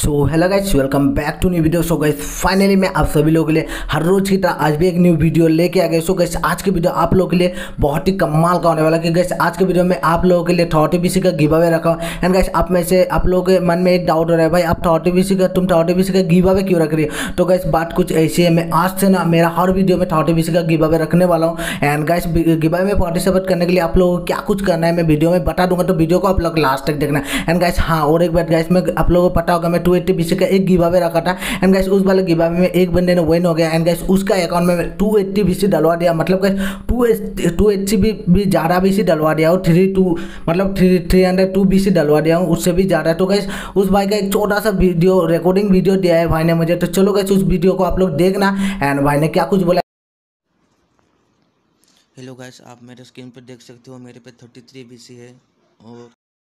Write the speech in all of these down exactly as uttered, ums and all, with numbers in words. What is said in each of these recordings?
So hello guys, welcome back to new video. So guys finally मैं आप सभी लोगों के लिए हर रोज की तरह आज भी एक न्यू वीडियो लेके आ गए। सो गाइस आज की वीडियो आप लोगों के लिए बहुत ही कमाल का होने वाला है कि गाइस आज के वीडियो में आप लोगों के लिए थर्टी बीसी का गिव अवे रखा हूं। एंड गाइस आप में से आप लोगों के मन में एक डाउट हो रहा है, भाई आप थर्टी बीसी का तुम थर्टी बीसी का गिव अवे क्यों रख रही हो। तो गाइस बात कुछ ऐसी है, मैं आज से ना मेरा हर वीडियो में थर्टी बीसी का गिव अवे रखने वाला हूँ। एंड गाइस गिव अवे में पार्टिसिपेट करने के लिए आप लोगों को क्या कुछ करना है मैं वीडियो में बता दूंगा, तो वीडियो को आप लोग लास्ट तक देखना। एंड गाइस हाँ, और एक बात गाइस, मैं आप लोगों को पता होगा मैं टू एट्टी बीसी का एक गिव अवे रखा था। एंड गाइस उस वाले गिव अवे में एक बंदे ने विन हो गया। एंड गाइस उसका अकाउंट में टू एट्टी बीसी डलवा दिया, मतलब गाइस टू टू एट्टी भी, भी ज़्यादा बीसी डलवा दिया और थ्री टू मतलब three three hundred two BC डलवा दिया हूँ, उससे भी ज़्यादा। तो गाइस उस भाई का एक छोटा सा वीडियो रिकॉर्डिंग वीडियो दिया है भाई ने मुझे, तो चलो गाइस उस वीडियो को आप लोग देखना। एंड भाई ने क्या कुछ बोला। हेलो गाइस, आप मेरे स्क्रीन पर देख सकते हो मेरे पे थर्टी थ्री बीसी है। और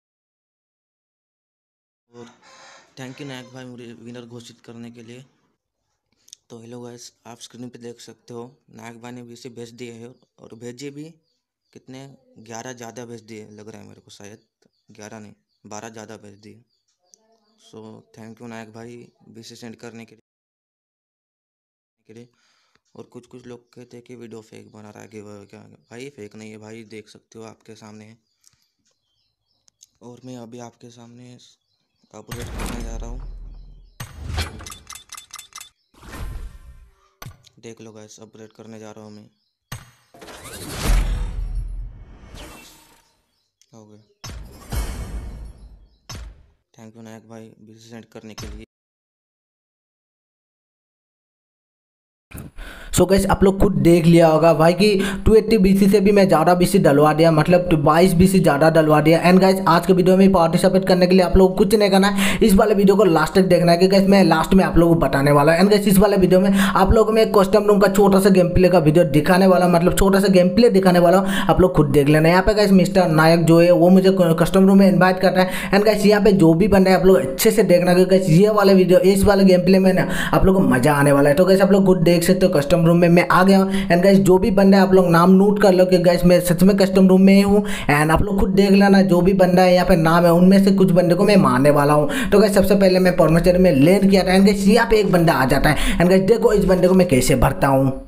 और थैंक यू नायक भाई मुझे विनर घोषित करने के लिए। तो हेलो गाइस, आप स्क्रीन पे देख सकते हो नायक भाई ने बीसी भेज दिए है और भेजे भी कितने ग्यारह ज़्यादा भेज दिए लग रहा है मेरे को, शायद ग्यारह नहीं बारह ज़्यादा भेज दिए। सो थैंक यू नायक भाई बीसी सेंड करने के लिए के लिए और कुछ कुछ लोग कहते हैं कि वीडियो फेक बना रहा है गिव अवे क्या। भाई फेक नहीं है भाई, देख सकते हो आपके सामने है। और मैं अभी आपके सामने अपडेट करने जा रहा हूँ, देख लो गाइस अपडेट करने जा रहा हूँ मैं। हो गया, थैंक यू नायक भाई बीसी सेंड करने के लिए। सो गाइस आप लोग खुद देख लिया होगा भाई कि टू एट्टी बीसी से भी मैं ज़्यादा बीसी डलवा दिया, मतलब बाईस बीसी ज़्यादा डलवा दिया। एंड गाइस आज के वीडियो में पार्टिसिपेट करने के लिए आप लोग कुछ नहीं करना है, इस वाले वीडियो को लास्ट तक देखना है कि गाइस मैं लास्ट में आप लोगों को बताने वाला हूँ। एंड गाइस इस वाले वीडियो में आप लोगों में कस्टम रूम का छोटा सा गेम प्ले का वीडियो दिखाने वाला, मतलब छोटा सा गेम प्ले दिखाने वाला हूँ, आप लोग खुद देख लेना। यहाँ पे गाइस मिस्टर नायक जो है वो मुझे कस्टम रूम में इन्वाइट करता है। एंड गाइस यहाँ पे जो भी बन रहा है आप लोग अच्छे से देखना कि गाइस ये वाला वीडियो इस वाले गेम प्ले में ना आप लोग को मजा आने वाला है। तो गाइस आप लोग खुद देख सकते हो कस्टम रूम में मैं आ गया हूँ। एंड गाइस जो भी बंदा है आप लोग नाम नोट कर लो कि गाइस मैं सच में कस्टम रूम में ही हूँ। एंड आप लोग खुद देख लेना जो भी बंदा है यहाँ पे नाम है उनमें से कुछ बंदे को मैं मारने वाला हूँ। तो गाइस सबसे पहले मैं परमेश्वर में लैंड किया था। एंड गाइस यहाँ पे एक बंदा आ जाता है। एंड गाइस देखो इस बंदे को मैं कैसे भरता हूँ।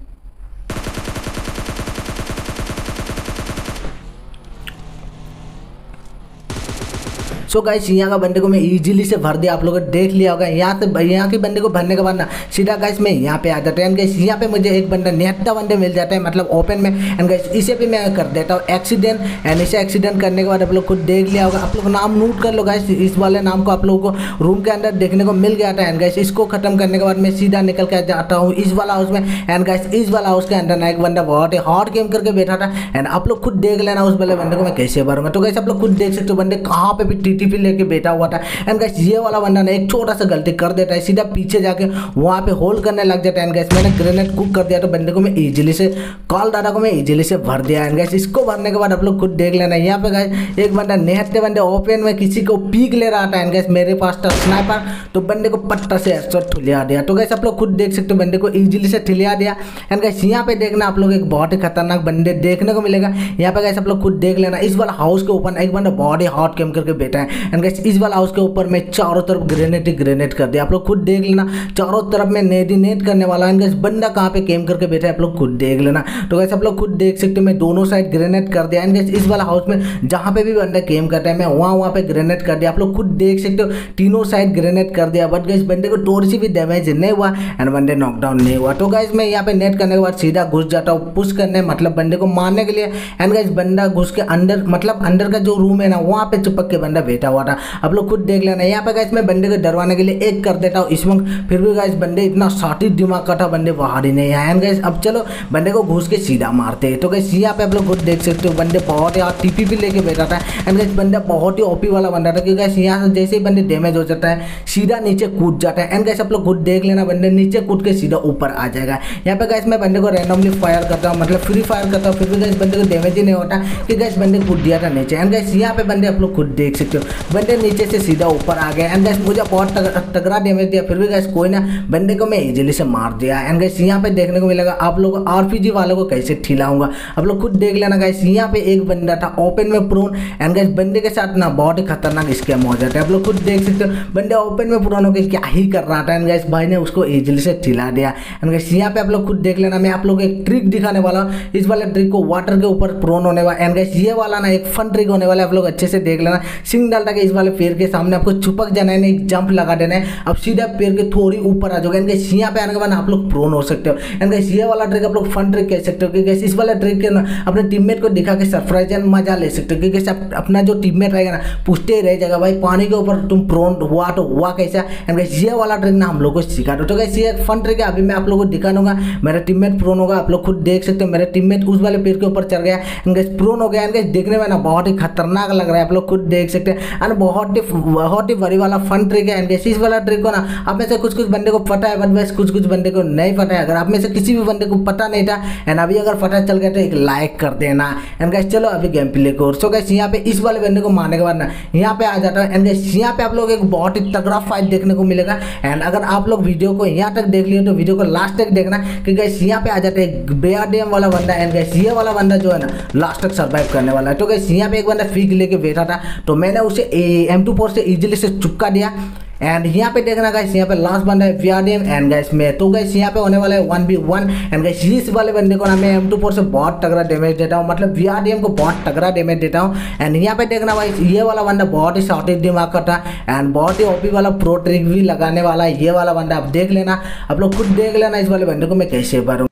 सो गाइस यहाँ का बंदे को मैं इजीली से भर दिया, आप लोगों ने देख लिया होगा। यहाँ से यहाँ के बंदे को भरने के बाद ना सीधा गाइस मैं यहाँ पे आ जाता है। एंड गाइस यहाँ पे मुझे एक बंदा नेटा बंदे मिल जाता है, मतलब ओपन में। एंड गाइस इसे भी मैं कर देता हूँ एक्सीडेंट। एंड इसे एक्सीडेंट करने के बाद आप लोग खुद देख लिया होगा, आप लोग नाम नोट कर लो गाइस। इस वाले नाम को आप लोगों को रूम के अंदर देखने को मिल गया था। एंड गाइस इसको खत्म करने के बाद मैं सीधा निकल के जाता हूँ इस वाला हाउस में। एंड गाइस इस वाला हाउस के अंदर ना एक बंदा बहुत ही हॉट गेम करके बैठा था। एंड आप लोग खुद देख लेना उस वाले बंदे को मैं कैसे भरूंगा। तो गाइस आप लोग खुद देख सकते हो बंदे कहाँ पे भी टीटीपी लेके बैठा हुआ था। एंड गाइस ये वाला बंदा ने एक छोटा सा गलती कर देता है, सीधा पीछे जाके वहां पे होल्ड करने लग जाता है। एंड गाइस मैंने ग्रेनेड कुक कर दिया तो बंदे को मैं इजीली से कॉल दादा को मैं इजीली से भर दिया। एंड गाइस इसको भरने के बाद आप लोग खुद देख लेना यहाँ पे गाइस एक बंदा नेहते बंदे ओपन में किसी को पीक ले रहा था। एंड गाइस मेरे पास था स्नाइपर, तो बंदे को पट्टा से हेडशॉट ठुलिया दिया। तो गाइस आप लोग खुद देख सकते हो बंदे को इजीली से ठुलिया दिया। एंड गाइस यहाँ पे देखना आप लोग एक बहुत ही खतरनाक बंदे देखने को मिलेगा यहाँ पे। गाइस आप लोग खुद देख लेना इस वाला हाउस के ऊपर एक बंदा बहुत ही हॉट गेम करके बैठा है। एंड गाइस इस वाला हाउस के ऊपर मैं चारों तरफ ग्रेनेड ही ग्रेनेड कर दिया, आप लोग खुद देख लेना। चारों तरफ में नेट ही नेट करने वाला है। गाइस बंदा कहाँ पे गेम करके बैठा है आप लोग खुद देख लेना। तो गाइस आप लोग खुद देख सकते हो मैं दोनों साइड ग्रेनेड कर दिया। एंड गाइस इस वाला हाउस में जहाँ पे भी बंदा गेम करता है मैं वहाँ वहाँ पे ग्रेनेड कर दिया, आप लोग खुद देख सकते हो तीनों साइड ग्रेनेड कर दिया। बट गाइस बंदे को थोड़ी सी भी डैमेज नहीं हुआ एंड बंदे नॉकडाउन नहीं हुआ। तो गाइस मैं यहाँ पे नेट करने के बाद सीधा घुस जाता हूँ पुश करने, मतलब बंदे को मारने के लिए। एंड गाइस बंदा घुस के अंदर, मतलब अंदर का जो रूम है ना वहाँ पे चिपक के बंदा बैठा हुआ था, आप लोग खुद देख लेना। यहाँ पे गाइस मैं बंदे को डरवाने के लिए एक कर देता हूँ इसमें, फिर भी गाइस बंदे इतना साटी दिमाग का था बंदे बाहर ही नहीं आए। एंड गाइस अब चलो बंदे को घुस के सीधा मारते हैं। तो गाइस यहाँ पे आप लोग खुद देख सकते हो बंदे बहुत ही टीपी भी लेके बैठा था। एंड गाइस बंदा बहुत ही ओपी वाला बंदा था, क्योंकि गाइस यहाँ से जैसे ही बंदे डैमेज हो जाता है सीधा नीचे कूद जाता है। एंड गाइस आप लोग खुद देख लेना बंदे नीचे कूद के सीधा ऊपर आ जाएगा। यहाँ पे गाइस मैं बंदे को रैंडमली फायर करता हूँ, मतलब फ्री फायर करता हूँ, फिर भी गाइस बंदे को डैमेज ही नहीं होता कि गाइस बंदे कूद दिया था नीचे। एंड गाइस यहाँ पे बंदे आप लोग खुद देख सकते हो बंदे नीचे से सीधा ऊपर आ गए एंड गाइस मुझे बहुत तगड़ा डैमेज दिया, फिर भी गाइस कोई ना बंदे को मैं इजीली से मार दिया। एंड गाइस यहाँ पे देखने को मिलेगा आप लोग आरपीजी वालों को कैसे ठिलाऊंगा, आप लोग खुद देख लेना गाइस। यहाँ पे एक बंदा था ओपन में प्रोन एंड गाइस बंदे के साथ ना बहुत ही खतरनाक स्कैम हो जाता है, आप लोग खुद देख सकते हो। बंदे ओपन में प्रोन होकर क्या ही कर रहा था एंड गाइस भाई ने उसको इजीली से ठिला दिया। एंड गाइस यहाँ पे आप लोग खुद देख लेना, मैं आप लोग को एक ट्रिक दिखाने वाला हूँ। इस वाले ट्रिक को वाटर के ऊपर प्रोन होने वाला एंड गाइस ये वाला ना एक फन ट्रिक होने वाला है, आप लोग अच्छे से देख लेना। सिंग डालता के इस वाले पेड़ के सामने आपको चिपक जाना है, एक जंप लगा देना है, अब सीधा पेड़ के थोड़ी ऊपर आ जाओगे एंड गाइस यहाँ पे आने के बाद आप लोग प्रोन हो सकते हो। एंड गाइस ये वाला ट्रिक आप लोग फन ट्रिक कह सकते हो कि गाइस इस वाला ट्रिक के ना अपने टीममेट को दिखा के सरप्राइज एंड मजा ले सकते हो, क्योंकि आप अपना जो टीममेट रहेगा ना पूछते ही रह जाएगा भाई पानी के ऊपर तुम प्रोन हुआ तो हुआ कैसा। एंड गाइस ये वाला ट्रिक ना हम लोग को सिखा दो। तो गाइस ये एक फन ट्रिक है, अभी मैं आप लोगों को दिखा दूंगा। मेरा टीममेट प्रोन होगा, आप लोग खुद देख सकते हो, मेरा टीममेट उस वाले पेड़ के ऊपर चढ़ गया एंड गाइस प्रोन हो गया एंड गाइस देखने में ना बहुत ही खतरनाक लग रहा है, आप लोग खुद देख सकते हैं एंड बहुत ही बहुत ही बड़ी वाला फन ट्रिक है। एंड गाइस इस वाला ट्रिक को ना आप में से कुछ कुछ बंदे को पता है, बट वैसे कुछ कुछ बंदे को नहीं पता है। अगर आप में से किसी भी बंदे को पता नहीं था एंड अभी अगर पता चल गया तो एक लाइक कर देना। एंड गाइस चलो अभी गेम प्ले को। सो गाइस यहाँ पे इस वाले बंदे को मारने के बाद ना यहाँ पे आ जाता है एंड गाइस यहाँ पे आप लोग एक बहुत ही तगड़ा फाइट देखने को मिलेगा। एंड अगर आप लोग वीडियो को यहाँ तक देख लिए तो वीडियो को लास्ट तक देखना, कि गाइस यहाँ पे आ जाता है बेआरडीएम वाला बंदा एंड गाइस ये वाला बंदा जो है ना लास्ट तक सर्वाइव करने वाला है। तो गाइस यहाँ पे एक बंदा फीक लेके बैठा था तो मैंने उसे एम टू फोर से इजीली से चुपका दिया। एंड यहाँ पे देखना गाइस यहाँ पे लास्ट बंदा है वीआरडीएम एंड गाइस में। तो गाइस यहाँ पे होने वाला है one B one and guys इस वाले बंदे को ना मैं एम टू फोर से बहुत तगड़ा डैमेज देता हूँ, मतलब वीआरडीएम को बहुत तगड़ा डैमेज देता हूँ। एंड यहाँ पे देखना भाई ये वाला बंदा बहुत ही शॉर्टेज दिमाग का था एंड बहुत ही ओपी वाला प्रो ट्रिक भी लगाने वाला है ये वाला बंदा, आप देख लेना, आप लोग खुद देख लेना इस वाले बंदे को मैं कैसे मारूँ।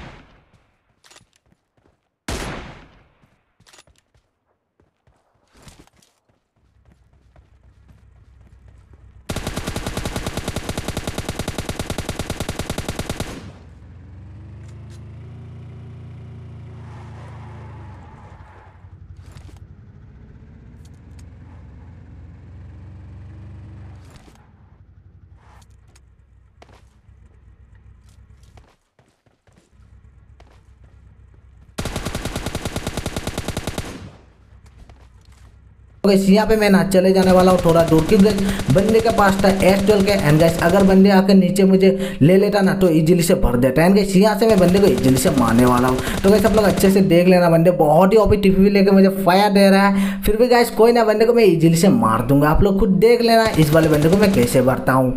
गाइस यहाँ पे मैं ना चले जाने वाला हूँ थोड़ा दूर, क्योंकि बंदे के पास था एस ट्वेल्व के एंड गाइस अगर बंदे आकर नीचे मुझे ले लेता ना तो इजीली से भर देता है। एंड गाइस यहाँ से मैं बंदे को इजीली से मारने वाला हूँ। तो गाइस आप लोग अच्छे से देख लेना, बंदे बहुत ही ओपी टीपी लेके मुझे फायर दे रहा है, फिर भी गाइस कोई ना बंदे को मैं इजीली से मार दूंगा। आप लोग खुद देख लेना इस वाले बंदे को मैं कैसे भरता हूँ।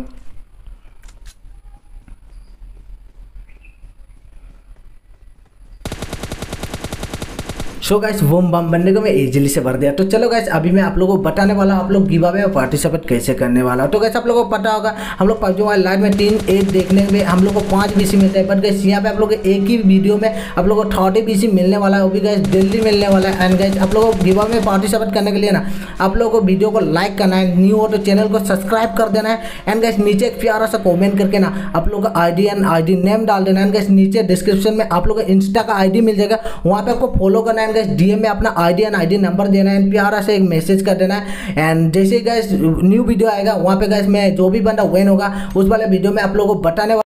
सो गाइस बम बम बंदे को मैं इजीली से भर दिया। तो चलो गाइस अभी मैं आप लोगों को बताने वाला हूँ आप लोग गिव अवे में पार्टिसिपेट कैसे करने वाला। तो गाइस आप लोगों को पता होगा हम लोग पबजी मोबाइल लाइव में टीम एट देखने में हम लोग को पाँच बीसी मिलता है, बट गाइस यहाँ पे आप लोग एक ही वीडियो में आप लोग को थर्टी बीसी मिलने वाला है, वो भी गाइस जल्दी मिलने वाला है। एंड गाइस आप लोगों को गिव अवे में पार्टिसिपेट करने के लिए ना आप लोगों को वीडियो को लाइक करना है, न्यू हो तो चैनल को सब्सक्राइब कर देना है। एंड गाइस नीचे एक प्यारा सा कॉमेंट करके ना आप लोग का I D and I D name डाल देना। एंड गाइस नीचे डिस्क्रिप्शन में आप लोग का इंस्टा का आई डी मिल जाएगा, वहाँ पे आपको फॉलो करना है। एंड गाइस डी एम में अपना आईडी एंड आईडी नंबर देना है, प्यारा से एक मैसेज कर देना है। एंड जैसे गाइस न्यू वीडियो आएगा वहाँ पे गाइस मैं जो भी बंदा विन होगा उस वाले वीडियो में आप लोगों को बताने